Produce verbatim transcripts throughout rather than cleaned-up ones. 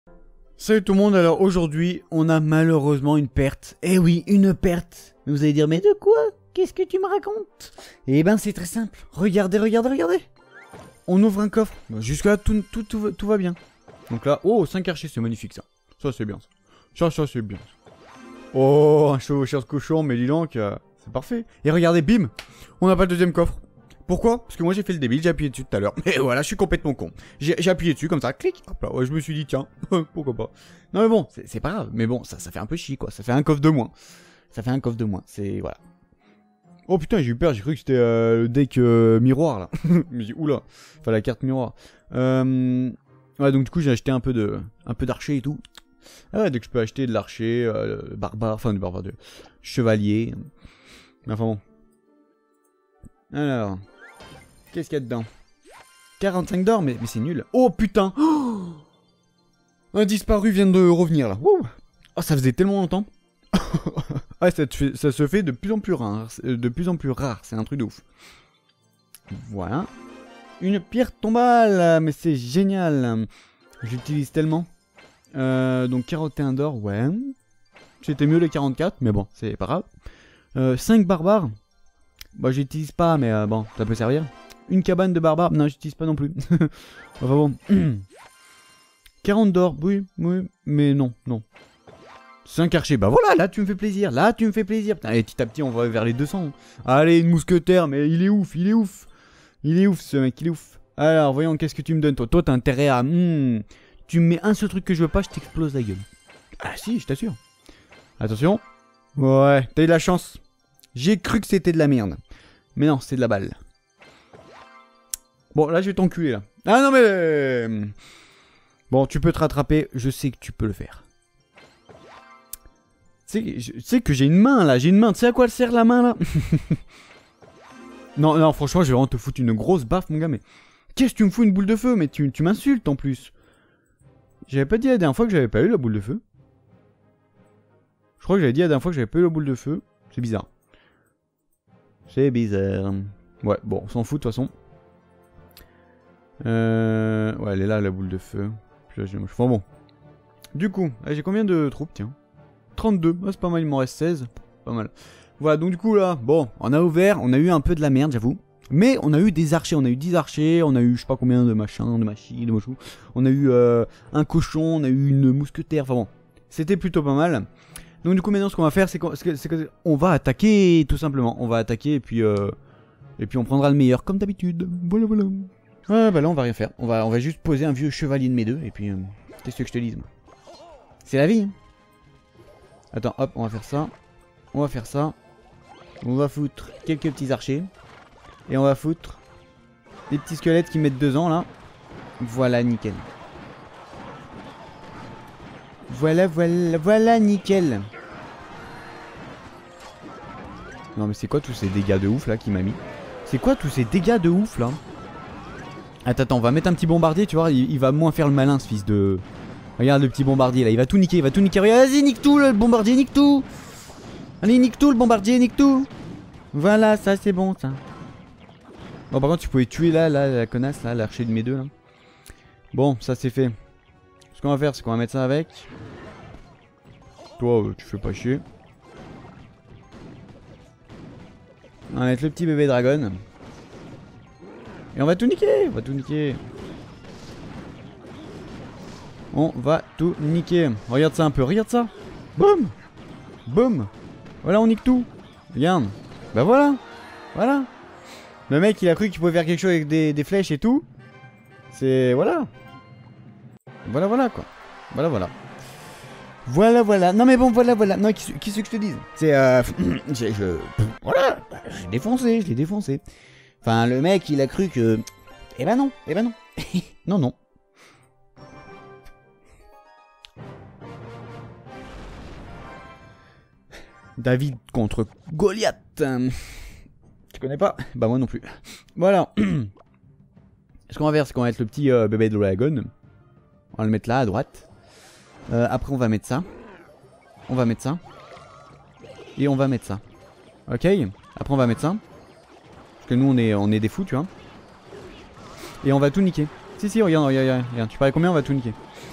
Salut tout le monde, alors aujourd'hui on a malheureusement une perte. Eh oui, une perte. Vous allez dire mais de quoi? Qu'est-ce que tu me racontes? Eh ben c'est très simple. Regardez, regardez, regardez. On ouvre un coffre. Jusque là tout, tout, tout, tout va bien. Donc là, oh cinq archers, c'est magnifique ça. Ça c'est bien ça. Ça, ça c'est bien. Oh un chevaucheur de cochon, mais dis donc, euh, c'est parfait. Et regardez, bim, on n'a pas le deuxième coffre. Pourquoi? Parce que moi j'ai fait le débile, j'ai appuyé dessus tout à l'heure. Mais voilà, je suis complètement con. J'ai appuyé dessus comme ça, clic, hop là, ouais, je me suis dit tiens, pourquoi pas. Non mais bon, c'est pas grave, mais bon, ça, ça fait un peu chier quoi, ça fait un coffre de moins. Ça fait un coffre de moins, c'est voilà. Oh putain, j'ai eu peur, j'ai cru que c'était euh, le deck euh, miroir là. Je me dis oula, enfin la carte miroir. Euh... Ouais, donc du coup j'ai acheté un peu de un peu d'archer et tout. Ah ouais, donc je peux acheter de l'archer, euh, barbare, enfin du barbare, de chevalier. Enfin bon. Alors... Qu'est-ce qu'il y a dedans? quarante-cinq d'or, mais, mais c'est nul. Oh putain, oh, un disparu vient de revenir là. Wouh. Oh, ça faisait tellement longtemps. Ouais, ça, fait, ça se fait de plus en plus rare. De plus en plus rare, c'est un truc de ouf. Voilà. Une pierre tombale, mais c'est génial. J'utilise tellement. Euh, donc quarante et un d'or, ouais. C'était mieux les quarante-quatre, mais bon, c'est pas grave. Euh, cinq barbares. Bah j'utilise pas, mais euh, bon, ça peut servir. Une cabane de barbares, non j'utilise pas non plus. Enfin bon. quarante d'or, oui, oui, mais non, non. cinq archers, bah voilà, là tu me fais plaisir, là tu me fais plaisir. Putain, allez, petit à petit on va vers les deux cents. Allez, une mousquetaire, mais il est ouf, il est ouf. Il est ouf ce mec, il est ouf. Alors voyons, qu'est-ce que tu me donnes toi? Toi t'as intérêt à... Hmm, tu me mets un seul truc que je veux pas, je t'explose la gueule. Ah si, je t'assure. Attention. Ouais, t'as eu de la chance. J'ai cru que c'était de la merde. Mais non, c'est de la balle. Bon, là, je vais t'enculer, là. Ah non, mais... Bon, tu peux te rattraper. Je sais que tu peux le faire. Tu sais que j'ai une main, là. J'ai une main. Tu sais à quoi elle sert, la main, là? Non, non, franchement, je vais vraiment te foutre une grosse baffe, mon gars. Mais qu'est-ce que tu me fous une boule de feu? Mais tu, tu m'insultes, en plus. J'avais pas dit la dernière fois que j'avais pas eu la boule de feu. Je crois que j'avais dit la dernière fois que j'avais pas eu la boule de feu. C'est bizarre. C'est bizarre. Ouais, bon, on s'en fout de toute façon. Euh... Ouais, elle est là, la boule de feu. Enfin bon. Du coup, j'ai combien de troupes, tiens? trente-deux. Ah, c'est pas mal, il m'en reste seize. Pas mal. Voilà, donc du coup, là, bon, on a ouvert, on a eu un peu de la merde, j'avoue. Mais on a eu des archers, on a eu dix archers, on a eu je sais pas combien de machins, de machines, de machins. On a eu euh, un cochon, on a eu une mousquetaire, enfin bon. C'était plutôt pas mal. Donc du coup maintenant ce qu'on va faire c'est qu'on va attaquer tout simplement. On va attaquer et puis euh, et puis on prendra le meilleur comme d'habitude. Voilà voilà. Ouais bah là on va rien faire. On va, on va juste poser un vieux chevalier de mes deux et puis euh, qu'est-ce que je te dise moi. C'est la vie. Hein. Attends hop on va faire ça. On va faire ça. On va foutre quelques petits archers. Et on va foutre des petits squelettes qui mettent deux ans là. Voilà nickel. Voilà, voilà, voilà, nickel. Non mais c'est quoi tous ces dégâts de ouf là qui m'a mis? C'est quoi tous ces dégâts de ouf là? Attends, attends, on va mettre un petit bombardier, tu vois, il, il va moins faire le malin ce fils de... Regarde le petit bombardier là, il va tout niquer, il va tout niquer. Vas-y, nique tout le bombardier, nique tout. Allez, nique tout le bombardier, nique tout. Voilà, ça c'est bon ça. Bon par contre tu pouvais tuer là, là, la connasse là, l'archer de mes deux là. Bon, ça c'est fait. Ce qu'on va faire c'est qu'on va mettre ça avec. Toi euh, tu fais pas chier. On va mettre le petit bébé dragon. Et on va tout niquer. On va tout niquer. On va tout niquer. Regarde ça un peu, regarde ça. Boum. Boum. Voilà on nique tout. Regarde. Bah voilà. Voilà. Le mec il a cru qu'il pouvait faire quelque chose avec des, des flèches et tout. C'est... Voilà. Voilà voilà quoi. Voilà voilà. Voilà voilà. Non mais bon voilà voilà. Non qui, qui c'est que je te dise? C'est euh... je, je... Voilà. J'ai défoncé, je l'ai défoncé. Enfin le mec il a cru que... Eh ben non. Eh ben non. Non non. David contre Goliath. Tu connais pas? Bah moi non plus. Voilà. Ce qu'on va faire c'est qu'on va mettre le petit euh, bébé de dragon. On va le mettre là à droite. Euh, après on va mettre ça. On va mettre ça. Et on va mettre ça. Ok. Après on va mettre ça. Parce que nous on est, on est des fous tu vois. Et on va tout niquer. Si si regarde, regarde, regarde, regarde. Tu parais combien on va tout niquer.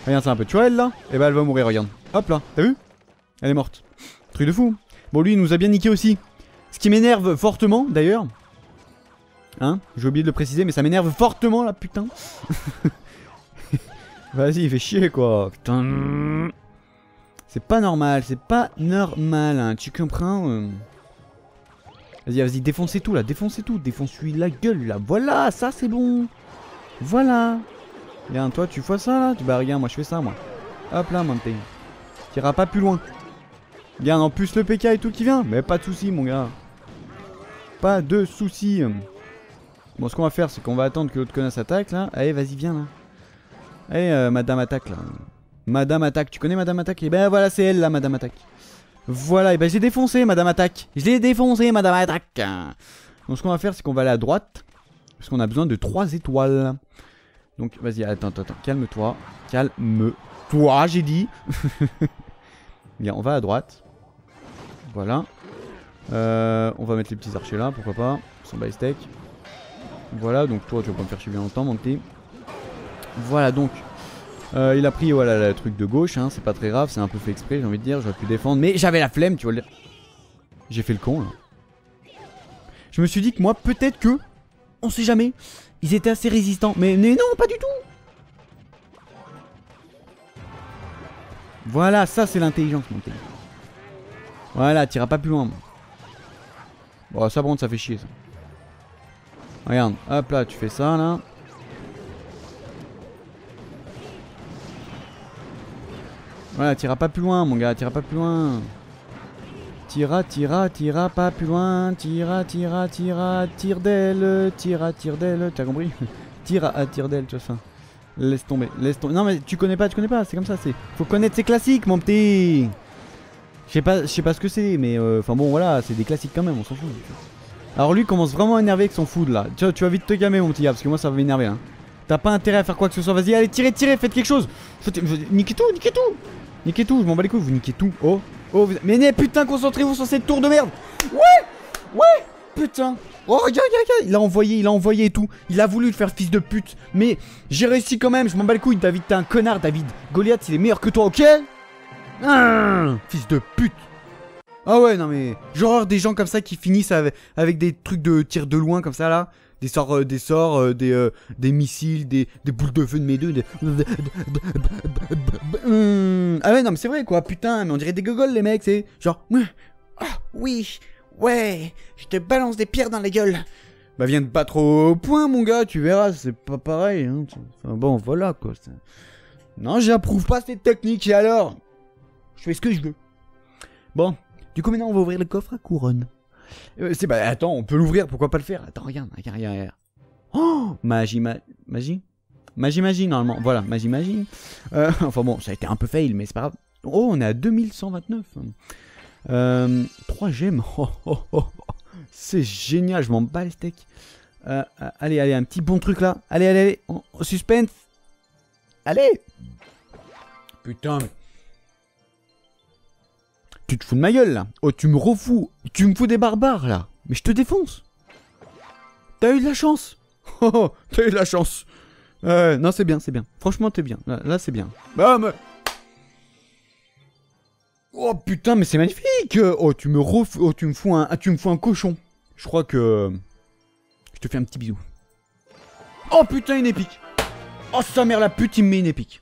Regarde ça un peu, tu vois elle là? Et bah elle va mourir, regarde. Hop là, t'as vu? Elle est morte. Truc de fou. Bon lui il nous a bien niqué aussi. Ce qui m'énerve fortement d'ailleurs. Hein? J'ai oublié de le préciser mais ça m'énerve fortement là putain. Vas-y il fait chier quoi. Putain. C'est pas normal, c'est pas normal hein. Tu comprends euh... Vas-y vas-y défoncez tout là, défoncez tout. Défonce-lui la gueule là. Voilà ça c'est bon. Voilà. Regarde toi tu fais ça là. Bah regarde moi je fais ça moi. Hop là mon petit. T'iras pas plus loin. Bien en plus le P K et tout qui vient. Mais pas de soucis mon gars. Pas de soucis. Bon ce qu'on va faire c'est qu'on va attendre que l'autre connasse attaque là. Allez vas-y viens là. Allez euh, madame attaque là. Madame attaque. Tu connais madame attaque? Et ben voilà c'est elle là madame attaque. Voilà et ben j'ai défoncé madame attaque. Je l'ai défoncé madame attaque. Donc ce qu'on va faire c'est qu'on va aller à droite. Parce qu'on a besoin de trois étoiles. Donc vas-y attends attends attends. Calme-toi. Calme-toi j'ai dit. Bien on va à droite. Voilà. Euh, on va mettre les petits archers là, pourquoi pas. Son by steak. Voilà, donc toi tu vas pas me faire chier bien longtemps, mon petit. Voilà, donc. Euh, il a pris voilà le truc de gauche, hein, c'est pas très grave, c'est un peu fait exprès, j'ai envie de dire. J'aurais pu défendre, mais j'avais la flemme, tu vois le dire. J'ai fait le con là. Je me suis dit que moi, peut-être que. On sait jamais. Ils étaient assez résistants, mais, mais non, pas du tout. Voilà, ça c'est l'intelligence, mon petit. Voilà, t'iras pas plus loin. Moi. Bon, ça, bon, ça fait chier, ça. Regarde, hop là, tu fais ça, là. Voilà, t'iras pas plus loin, mon gars, t'iras pas plus loin. Tira, tira, tira pas plus loin. Tira, tira, tira, tire d'elle. Tira, tire d'elle. T'as compris? Tira à tire d'elle, tu vois ça. Laisse tomber, laisse tomber. Non, mais tu connais pas, tu connais pas, c'est comme ça, c'est. Faut connaître ses classiques, mon petit. Je sais pas, je sais pas ce que c'est, mais enfin euh, bon, voilà, c'est des classiques quand même, on s'en fout. Alors lui commence vraiment à énerver avec son food là. Tu, tu vas vite te calmer, mon petit gars, parce que moi ça va m'énerver là. T'as pas intérêt à faire quoi que ce soit, vas-y, allez, tirez, tirez, faites quelque chose. Niquez tout, niquez tout. Niquez tout, je m'en bats les couilles, vous niquez tout. Oh, oh, vous... mais putain, concentrez-vous sur cette tour de merde. Ouais, ouais, putain. Oh, regarde, regarde, regarde. Il a envoyé, il a envoyé et tout. Il a voulu le faire fils de pute. Mais j'ai réussi quand même, je m'en bats les couilles. David, t'es un connard, David. Goliath, il est meilleur que toi, ok? Ah, fils de pute. Ah ouais, non mais... Genre des gens comme ça qui finissent avec, avec des trucs de tir de loin comme ça là. Des sorts, euh, des sorts, euh, des, euh, des missiles, des, des boules de feu de mes deux. Des... Ah ouais, non mais c'est vrai quoi, putain, mais on dirait des gogoles les mecs, c'est genre... Ah oui, ouais, je te balance des pierres dans la gueule. Bah viens de pas trop au point mon gars, tu verras, c'est pas pareil. Hein. Enfin bon, voilà quoi. Non, j'approuve pas cette technique et alors je fais ce que je veux. Bon. Du coup maintenant on va ouvrir le coffre à couronne. Euh, c'est bah attends, on peut l'ouvrir, pourquoi pas le faire? Attends, regarde, regarde, regarde, regarde. Oh, magie, ma... magie, magie, magie normalement. Voilà, magie, magie. Euh, enfin bon, ça a été un peu fail, mais c'est pas grave. Oh, on est à deux mille cent vingt-neuf. Euh, trois gemmes. Oh, oh, oh. C'est génial, je m'en bats les steaks. Euh, allez, allez, un petit bon truc là. Allez, allez, allez. Oh, suspense. Allez. Putain. Tu te fous de ma gueule là. Oh tu me refous. Tu me fous des barbares là. Mais je te défonce. T'as eu de la chance. Oh, oh t'as eu de la chance. Euh, non c'est bien, c'est bien. Franchement t'es bien. Là, là c'est bien. Bah mais... Oh putain mais c'est magnifique. Oh tu me refous. Oh tu me fous un. Tu me fous un cochon. Je crois que. Je te fais un petit bisou. Oh putain une épique. Oh sa mère la pute il me met une épique.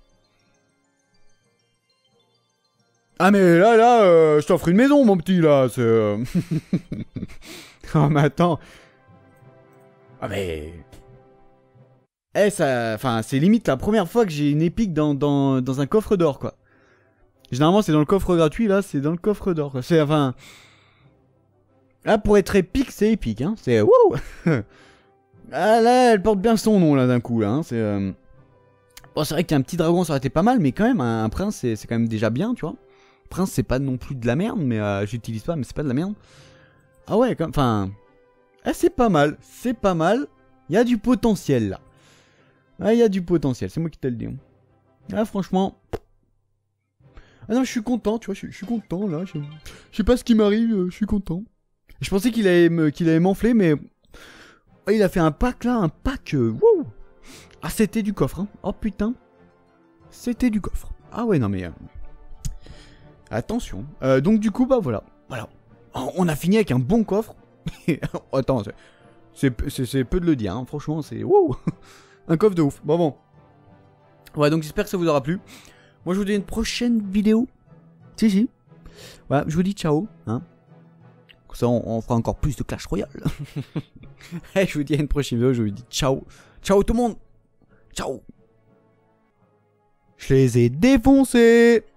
Ah mais là, là, euh, je t'offre une maison, mon petit, là, c'est... Euh... oh, mais attends... Ah mais... Eh, ça... Enfin, c'est limite la première fois que j'ai une épique dans, dans, dans un coffre d'or, quoi. Généralement, c'est dans le coffre gratuit, là, c'est dans le coffre d'or, quoi. C'est, enfin... Là, pour être épique, c'est épique, hein. C'est... Wouh. Ah, là, elle porte bien son nom, là, d'un coup, là, hein. C'est... Euh... Bon, c'est vrai qu'un petit dragon, ça aurait été pas mal, mais quand même, un, un prince, c'est quand même déjà bien, tu vois. Prince c'est pas non plus de la merde mais euh, j'utilise pas mais c'est pas de la merde. Ah ouais comme enfin ah, c'est pas mal, c'est pas mal. Il y a du potentiel là. Ah il y a du potentiel, c'est moi qui te le dis. Ah franchement. Ah non je suis content tu vois, je, je suis content là. Je, je sais pas ce qui m'arrive, euh, je suis content. Je pensais qu'il allait qu'il allait m'enfler mais oh, il a fait un pack là, un pack. Euh, wow. Ah c'était du coffre hein. Oh putain. C'était du coffre. Ah ouais, non mais... Euh... Attention. Euh, donc du coup, bah voilà. Voilà. On a fini avec un bon coffre. Attends, c'est peu de le dire, hein. Franchement, c'est... Wow. Un coffre de ouf. Bon, bon. Ouais, donc j'espère que ça vous aura plu. Moi, je vous dis à une prochaine vidéo. Si, si. Voilà, je vous dis ciao. Hein. Comme ça, on, on fera encore plus de Clash Royale. Et je vous dis à une prochaine vidéo. Je vous dis ciao. Ciao tout le monde. Ciao. Je les ai défoncés.